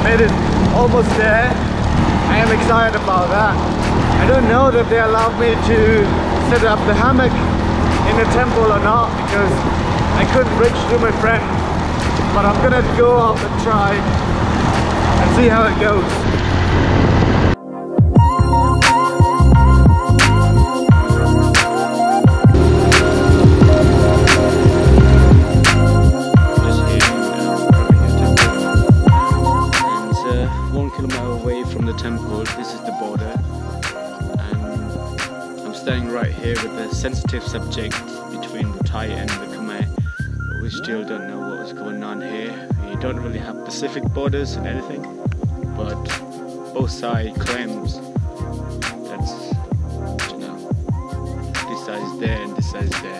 made it almost there. I am excited about that. I don't know that they allowed me to set up the hammock in the temple or not, because I couldn't reach to my friend. But I'm gonna go up and try and see how it goes. Temple. This is the border, and I'm standing right here with the sensitive subject between the Thai and the Khmer. But we still don't know what is going on here. We don't really have Pacific borders and anything, but both sides claims that's, you know, this side is there and this side is there.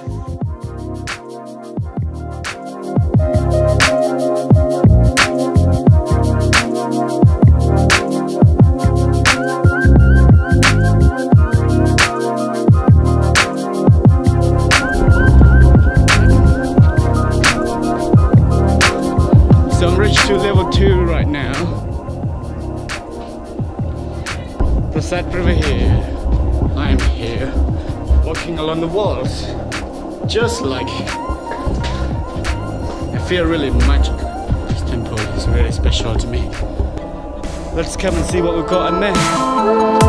So I'm reached to level 2 right now. Prasad Preavihear. I am here, walking along the walls, just like I feel really magical. This temple is really special to me. Let's come and see what we've got in there.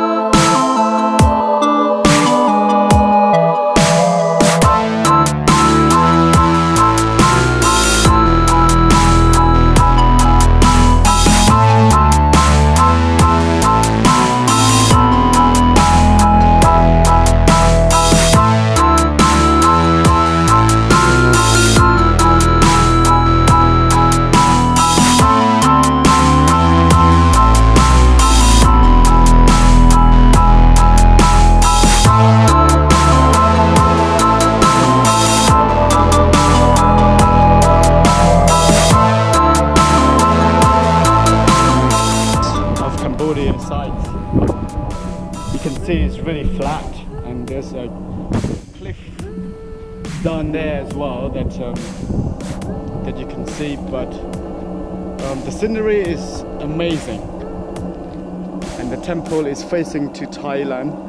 Cambodia sides. You can see it's really flat, and there's a cliff down there as well that that you can see, but the scenery is amazing, and the temple is facing to Thailand.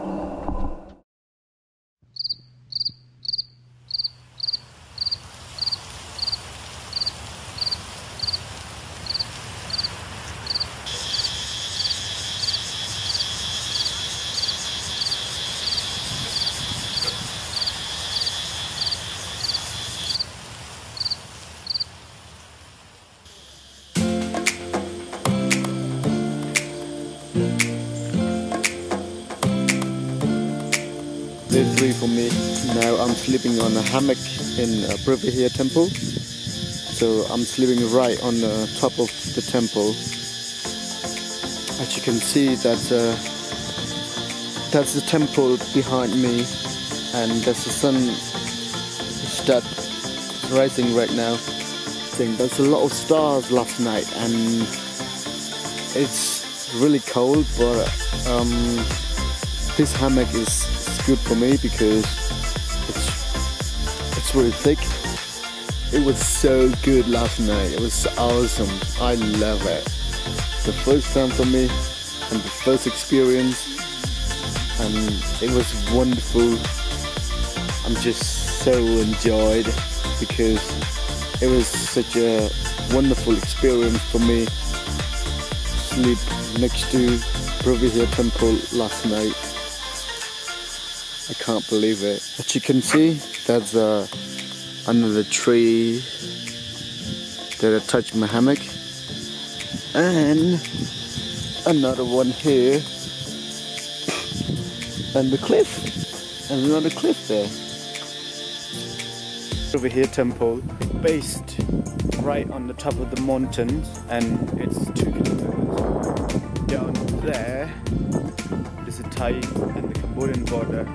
Literally for me, now I'm sleeping on a hammock in Preavihear Temple. So I'm sleeping right on the top of the temple. As you can see, that's the temple behind me, and there's the sun that's rising right now. I think there's a lot of stars last night, and it's really cold, but this hammock is good for me because it's really thick. It was so good last night. It was awesome. I love it. The first time for me and the first experience, and it was wonderful. I'm just so enjoyed because it was such a wonderful experience for me. Sleep next to Preavihear Temple last night. I can't believe it. As you can see, that's another tree that I touched my hammock, and another one here, and the cliff, and another cliff there. Preavihear Temple, based right on the top of the mountains, and it's 2 kilometers down there. There's a Thai and the Cambodian border.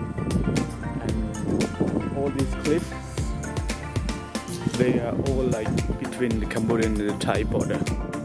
All these cliffs, they are all like between the Cambodian and the Thai border.